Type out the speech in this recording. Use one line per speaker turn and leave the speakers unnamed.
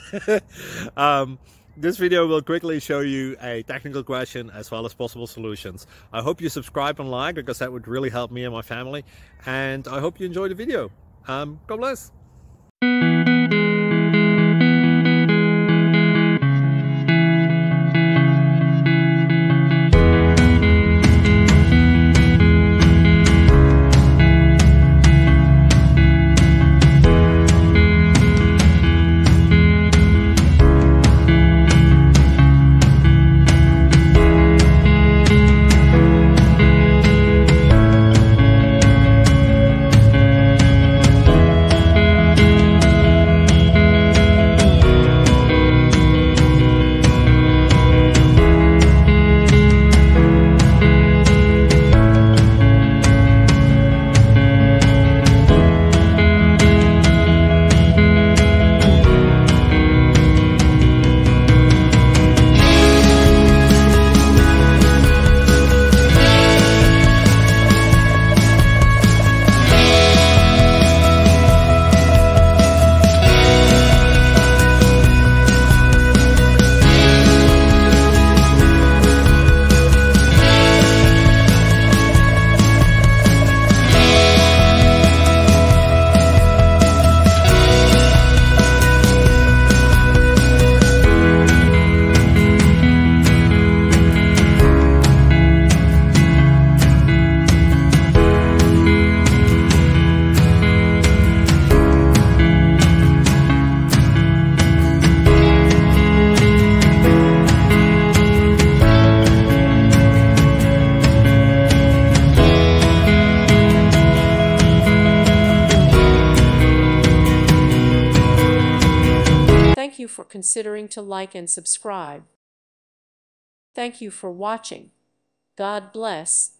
This video will quickly show you a technical question as well as possible solutions. I hope you subscribe and like, because that would really help me and my family. And I hope you enjoy the video. God bless.
Thank you for considering to like and subscribe. Thank you for watching. God bless.